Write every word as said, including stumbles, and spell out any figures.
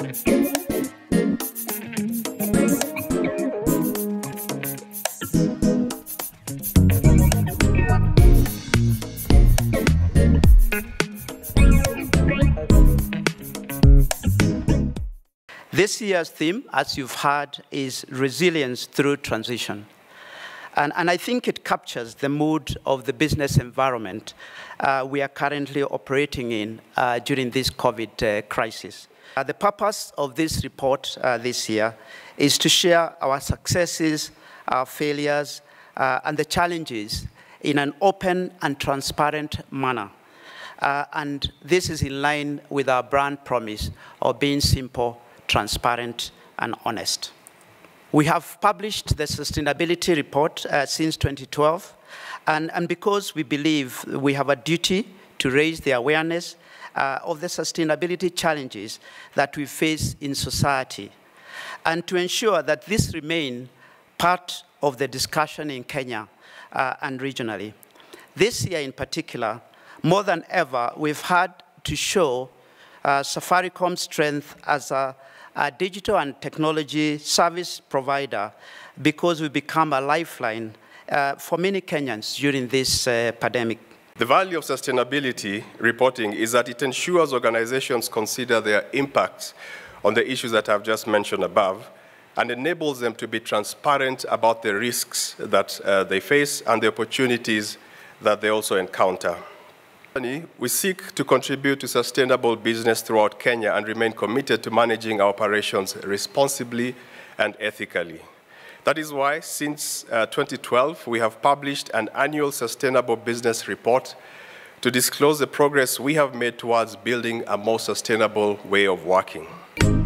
This year's theme, as you've heard, is resilience through transition. And, and I think it captures the mood of the business environment uh, we are currently operating in uh, during this COVID uh, crisis. Uh, the purpose of this report uh, this year is to share our successes, our failures, uh, and the challenges in an open and transparent manner. Uh, and this is in line with our brand promise of being simple, transparent, and honest. We have published the sustainability report uh, since twenty twelve, and, and because we believe we have a duty to raise the awareness uh, of the sustainability challenges that we face in society, and to ensure that this remain part of the discussion in Kenya uh, and regionally. This year in particular, more than ever, we've had to show uh, Safaricom's strength as a a digital and technology service provider, because we become a lifeline uh, for many Kenyans during this uh, pandemic. The value of sustainability reporting is that it ensures organizations consider their impact on the issues that I've just mentioned above, and enables them to be transparent about the risks that uh, they face and the opportunities that they also encounter. We seek to contribute to sustainable business throughout Kenya and remain committed to managing our operations responsibly and ethically. That is why, since uh, twenty twelve, we have published an annual sustainable business report to disclose the progress we have made towards building a more sustainable way of working.